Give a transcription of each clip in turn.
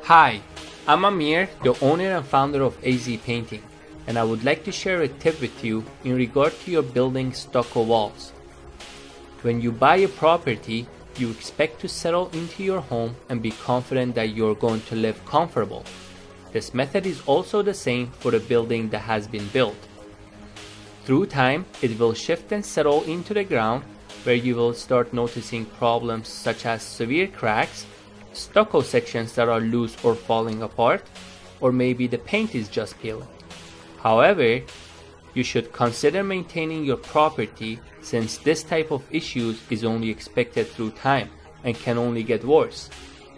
Hi, I'm Amir, the owner and founder of AZ Painting, and I would like to share a tip with you in regard to your building stucco walls. When you buy a property, you expect to settle into your home and be confident that you're going to live comfortable. This method is also the same for a building that has been built. Through time, it will shift and settle into the ground, where you will start noticing problems such as severe cracks, stucco sections that are loose or falling apart, or maybe the paint is just peeling. However, you should consider maintaining your property, since this type of issues is only expected through time and can only get worse.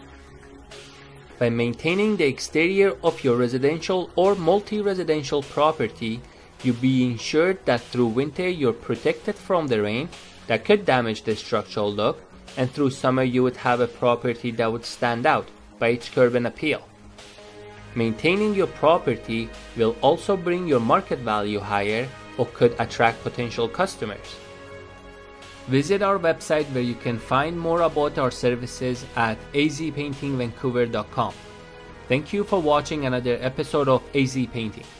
By maintaining the exterior of your residential or multi-residential property, you be ensured that through winter you're protected from the rain that could damage the structural look, and through summer you would have a property that would stand out by its curb and appeal. Maintaining your property will also bring your market value higher or could attract potential customers. Visit our website where you can find more about our services at azpaintingvancouver.com. Thank you for watching another episode of AZ Painting.